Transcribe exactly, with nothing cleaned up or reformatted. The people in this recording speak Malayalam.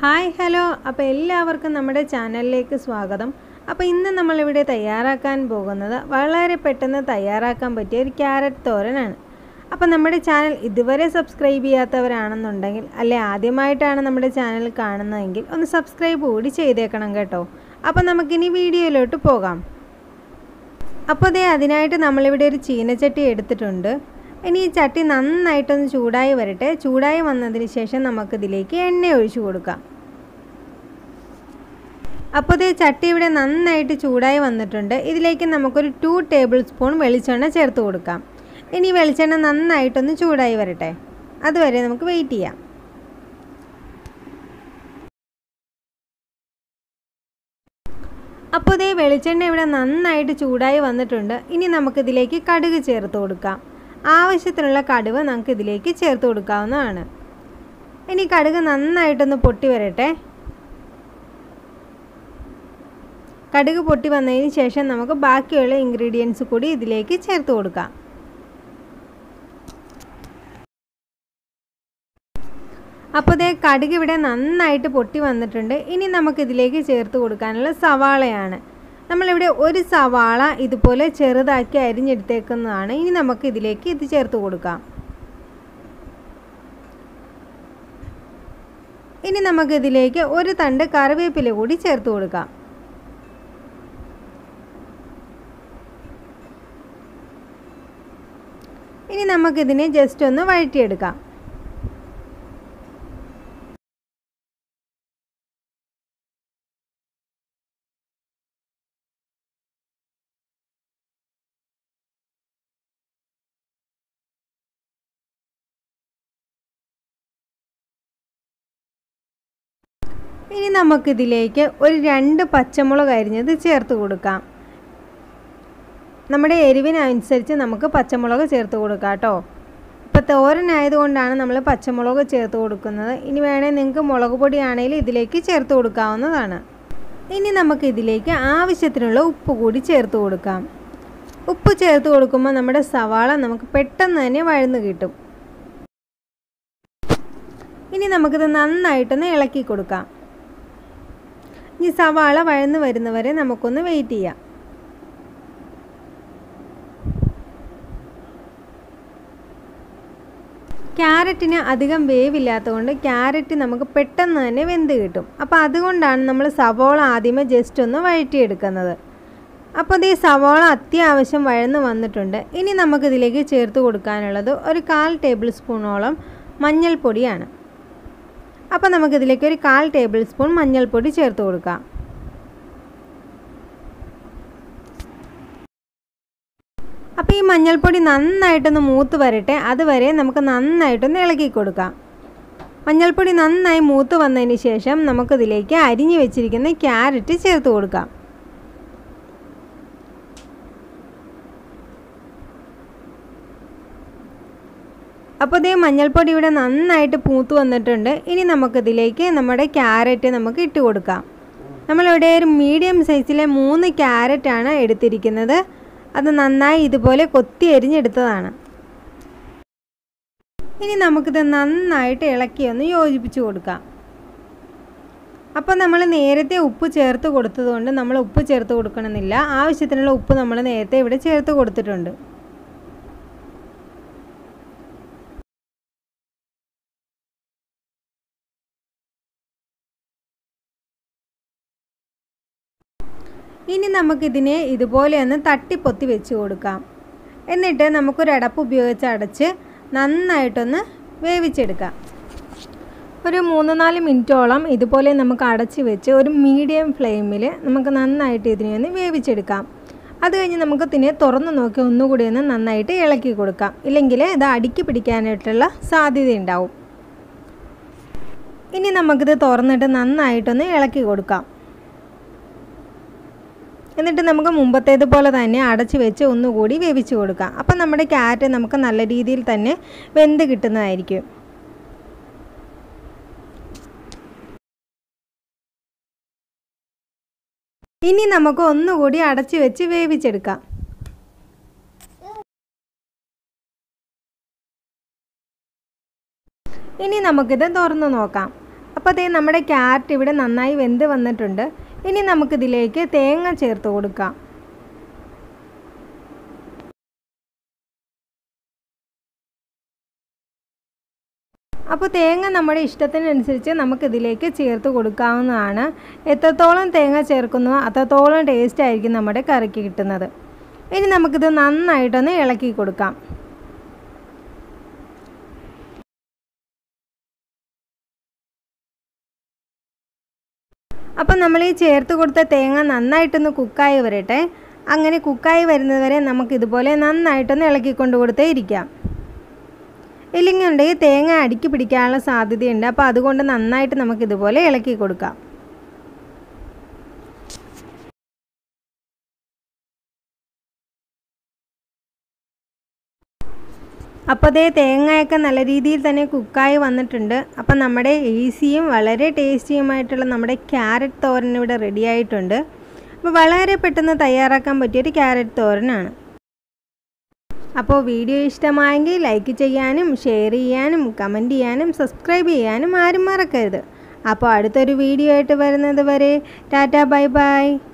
ഹായ് ഹലോ അപ്പോൾ എല്ലാവർക്കും നമ്മുടെ ചാനലിലേക്ക് സ്വാഗതം. അപ്പോൾ ഇന്ന് നമ്മളിവിടെ തയ്യാറാക്കാൻ പോകുന്നത് വളരെ പെട്ടെന്ന് തയ്യാറാക്കാൻ പറ്റിയ ഒരു ക്യാരറ്റ് തോരനാണ്. അപ്പോൾ നമ്മുടെ ചാനൽ ഇതുവരെ സബ്സ്ക്രൈബ് ചെയ്യാത്തവരാണെന്നുണ്ടെങ്കിൽ അല്ലെ ആദ്യമായിട്ടാണ് നമ്മുടെ ചാനൽ കാണുന്നതെങ്കിൽ ഒന്ന് സബ്സ്ക്രൈബ് കൂടി ചെയ്തേക്കണം കേട്ടോ. അപ്പോൾ നമുക്കിനി വീഡിയോയിലോട്ട് പോകാം. അപ്പോൾ ദേ അതിനായിട്ട് നമ്മളിവിടെ ഒരു ചീനച്ചട്ടി എടുത്തിട്ടുണ്ട്. ഇനി ഈ ചട്ടി നന്നായിട്ടൊന്ന് ചൂടായി വരട്ടെ. ചൂടായി വന്നതിന് ശേഷം നമുക്കിതിലേക്ക് എണ്ണ ഒഴിച്ചു കൊടുക്കാം. അപ്പോൾ ഈ ചട്ടി ഇവിടെ നന്നായിട്ട് ചൂടായി വന്നിട്ടുണ്ട്. ഇതിലേക്ക് നമുക്കൊരു ടു ടേബിൾ സ്പൂൺ വെളിച്ചെണ്ണ ചേർത്ത് കൊടുക്കാം. ഇനി വെളിച്ചെണ്ണ നന്നായിട്ടൊന്ന് ചൂടായി വരട്ടെ, അതുവരെ നമുക്ക് വെയിറ്റ് ചെയ്യാം. അപ്പോൾ ഈ വെളിച്ചെണ്ണ ഇവിടെ നന്നായിട്ട് ചൂടായി വന്നിട്ടുണ്ട്. ഇനി നമുക്കിതിലേക്ക് കടുക് ചേർത്ത് കൊടുക്കാം. ആവശ്യത്തിനുള്ള കടുക് നമുക്ക് ഇതിലേക്ക് ചേർത്ത് കൊടുക്കാവുന്നതാണ്. ഇനി കടുക് നന്നായിട്ടൊന്ന് പൊട്ടി വരട്ടെ. കടുക് പൊട്ടി വന്നതിന് ശേഷം നമുക്ക് ബാക്കിയുള്ള ഇൻഗ്രീഡിയൻസ് കൂടി ഇതിലേക്ക് ചേർത്ത് കൊടുക്കാം. അപ്പോൾ ദേ കടുക് ഇവിടെ നന്നായിട്ട് പൊട്ടി വന്നിട്ടുണ്ട്. ഇനി നമുക്കിതിലേക്ക് ചേർത്ത് കൊടുക്കാനുള്ള സവാളയാണ്. നമ്മളിവിടെ ഒരു സവാള ഇതുപോലെ ചെറുതാക്കി അരിഞ്ഞെടുത്തേക്കുന്നതാണ്. ഇനി നമുക്ക് ഇതിലേക്ക് ഇത് ചേർത്ത് കൊടുക്കാം. ഇനി നമുക്കിതിലേക്ക് ഒരു തണ്ട് കറിവേപ്പില കൂടി ചേർത്ത് കൊടുക്കാം. ഇനി നമുക്കിതിനെ ജസ്റ്റ് ഒന്ന് വഴറ്റിയെടുക്കാം. ഇനി നമുക്കിതിലേക്ക് ഒരു രണ്ട് പച്ചമുളക് അരിഞ്ഞത് ചേർത്ത് കൊടുക്കാം. നമ്മുടെ എരിവിനനുസരിച്ച് നമുക്ക് പച്ചമുളക് ചേർത്ത് കൊടുക്കാം കേട്ടോ. ഇപ്പോൾ തോരനായതുകൊണ്ടാണ് നമ്മൾ പച്ചമുളക് ചേർത്ത് കൊടുക്കുന്നത്. ഇനി വേണേൽ നിങ്ങൾക്ക് മുളക് പൊടിയാണെങ്കിൽ ഇതിലേക്ക് ചേർത്ത് കൊടുക്കാവുന്നതാണ്. ഇനി നമുക്കിതിലേക്ക് ആവശ്യത്തിനുള്ള ഉപ്പ് കൂടി ചേർത്ത് കൊടുക്കാം. ഉപ്പ് ചേർത്ത് കൊടുക്കുമ്പോൾ നമ്മുടെ സവാള നമുക്ക് പെട്ടെന്ന് തന്നെ വഴന്ന് കിട്ടും. ഇനി നമുക്കിത് നന്നായിട്ടൊന്ന് ഇളക്കി കൊടുക്കാം. ഈ സവാള വഴന്ന് വരുന്നവരെ നമുക്കൊന്ന് വെയിറ്റ് ചെയ്യാം. ക്യാരറ്റിന് അധികം വേവില്ലാത്തതുകൊണ്ട് ക്യാരറ്റ് നമുക്ക് പെട്ടെന്ന് തന്നെ വെന്ത് കിട്ടും. അപ്പോൾ അതുകൊണ്ടാണ് നമ്മൾ സവാള ആദ്യമേ ജസ്റ്റ് ഒന്ന് വഴറ്റിയെടുക്കുന്നത്. അപ്പോൾ ഈ സവാള അത്യാവശ്യം വഴന്ന് വന്നിട്ടുണ്ട്. ഇനി നമുക്കിതിലേക്ക് ചേർത്ത് കൊടുക്കാനുള്ളത് ഒരു കാൽ ടേബിൾ സ്പൂണോളം മഞ്ഞൾപ്പൊടിയാണ്. അപ്പോൾ നമുക്കിതിലേക്ക് ഒരു കാൽ ടേബിൾ സ്പൂൺ മഞ്ഞൾപ്പൊടി ചേർത്ത് കൊടുക്കാം. അപ്പോൾ ഈ മഞ്ഞൾപ്പൊടി നന്നായിട്ടൊന്ന് മൂത്ത് വരട്ടെ, അതുവരെ നമുക്ക് നന്നായിട്ടൊന്ന് ഇളക്കി കൊടുക്കാം. മഞ്ഞൾപ്പൊടി നന്നായി മൂത്ത് വന്നതിന് ശേഷം നമുക്കിതിലേക്ക് അരിഞ്ഞു വെച്ചിരിക്കുന്ന ക്യാരറ്റ് ചേർത്ത് കൊടുക്കാം. അപ്പോൾ ഇതേ മഞ്ഞൾപ്പൊടി ഇവിടെ നന്നായിട്ട് പൂത്ത് വന്നിട്ടുണ്ട്. ഇനി നമുക്കിതിലേക്ക് നമ്മുടെ ക്യാരറ്റ് നമുക്ക് ഇട്ട് കൊടുക്കാം. നമ്മളിവിടെ ഒരു മീഡിയം സൈസിലെ മൂന്ന് ക്യാരറ്റാണ് എടുത്തിരിക്കുന്നത്. അത് നന്നായി ഇതുപോലെ കൊത്തി എരിഞ്ഞെടുത്തതാണ്. ഇനി നമുക്കിത് നന്നായിട്ട് ഇളക്കി ഒന്ന് യോജിപ്പിച്ച് കൊടുക്കാം. അപ്പോൾ നമ്മൾ നേരത്തെ ഉപ്പ് ചേർത്ത് കൊടുത്തതുകൊണ്ട് നമ്മൾ ഉപ്പ് ചേർത്ത് കൊടുക്കണമെന്നില്ല. ആവശ്യത്തിനുള്ള ഉപ്പ് നമ്മൾ നേരത്തെ ഇവിടെ ചേർത്ത് കൊടുത്തിട്ടുണ്ട്. ഇനി നമുക്കിതിനെ ഇതുപോലെ ഒന്ന് തട്ടിപ്പൊത്തി വെച്ച് കൊടുക്കാം. എന്നിട്ട് നമുക്കൊരു അടപ്പ് ഉപയോഗിച്ച് അടച്ച് നന്നായിട്ടൊന്ന് വേവിച്ചെടുക്കാം. ഒരു മൂന്ന് നാല് മിനിറ്റോളം ഇതുപോലെ നമുക്ക് അടച്ച് വെച്ച് ഒരു മീഡിയം ഫ്ലെയിമിൽ നമുക്ക് നന്നായിട്ട് ഇതിനെ ഒന്ന് വേവിച്ചെടുക്കാം. അത് കഴിഞ്ഞ് നമുക്ക് ഇതിനെ തുറന്ന് നോക്കി ഒന്നുകൂടി ഒന്ന് നന്നായിട്ട് ഇളക്കി കൊടുക്കാം. ഇല്ലെങ്കിൽ ഇത് അടുക്കി പിടിക്കാനായിട്ടുള്ള സാധ്യതയുണ്ടാവും. ഇനി നമുക്കിത് തുറന്നിട്ട് നന്നായിട്ടൊന്ന് ഇളക്കി കൊടുക്കാം. എന്നിട്ട് നമുക്ക് മുമ്പത്തേതുപോലെ തന്നെ അടച്ച് വെച്ച് ഒന്നുകൂടി വേവിച്ച് കൊടുക്കാം. അപ്പം നമ്മുടെ ക്യാരറ്റ് നമുക്ക് നല്ല രീതിയിൽ തന്നെ വെന്ത് കിട്ടുന്നതായിരിക്കും. ഇനി നമുക്ക് ഒന്നുകൂടി അടച്ച് വെച്ച് വേവിച്ചെടുക്കാം. ഇനി നമുക്കിത് തുറന്ന് നോക്കാം. അപ്പോൾ അതേ നമ്മുടെ ക്യാരറ്റ് ഇവിടെ നന്നായി വെന്ത് വന്നിട്ടുണ്ട്. ഇനി നമുക്കിതിലേക്ക് തേങ്ങ ചേർത്ത് കൊടുക്കാം. അപ്പോൾ തേങ്ങ നമ്മുടെ ഇഷ്ടത്തിനനുസരിച്ച് നമുക്കിതിലേക്ക് ചേർത്ത് കൊടുക്കാവുന്നതാണ്. എത്രത്തോളം തേങ്ങ ചേർക്കുന്നോ അത്രത്തോളം ടേസ്റ്റ് ആയിരിക്കും നമ്മുടെ കറിക്ക് കിട്ടുന്നത്. ഇനി നമുക്കിത് നന്നായിട്ടൊന്ന് ഇളക്കി കൊടുക്കാം. അപ്പോൾ നമ്മൾ ഈ ചേർത്ത് കൊടുത്ത തേങ്ങ നന്നായിട്ടൊന്ന് കുക്കായി വരട്ടെ. അങ്ങനെ കുക്കായി വരുന്നത് വരെ നമുക്കിതുപോലെ നന്നായിട്ടൊന്ന് ഇളക്കിക്കൊണ്ട് കൊടുത്തേ ഇരിക്കാം. ഇല്ലെങ്കിൽ ഉണ്ടെങ്കിൽ തേങ്ങ അടുക്കി പിടിക്കാനുള്ള സാധ്യതയുണ്ട്. അപ്പോൾ അതുകൊണ്ട് നന്നായിട്ട് നമുക്കിതുപോലെ ഇളക്കി കൊടുക്കാം. അപ്പോൾ അതേ തേങ്ങയൊക്കെ നല്ല രീതിയിൽ തന്നെ കുക്കായി വന്നിട്ടുണ്ട്. അപ്പോൾ നമ്മുടെ ഈസിയും വളരെ ടേസ്റ്റിയുമായിട്ടുള്ള നമ്മുടെ ക്യാരറ്റ് തോരൻ ഇവിടെ റെഡി ആയിട്ടുണ്ട്. അപ്പോൾ വളരെ പെട്ടെന്ന് തയ്യാറാക്കാൻ പറ്റിയൊരു ക്യാരറ്റ് തോരനാണ്. അപ്പോൾ വീഡിയോ ഇഷ്ടമായെങ്കിൽ ലൈക്ക് ചെയ്യാനും ഷെയർ ചെയ്യാനും കമൻറ്റ് ചെയ്യാനും സബ്സ്ക്രൈബ് ചെയ്യാനും ആരും മറക്കരുത്. അപ്പോൾ അടുത്തൊരു വീഡിയോ ആയിട്ട് വരുന്നത് വരെ ടാറ്റാ ബൈ ബൈ.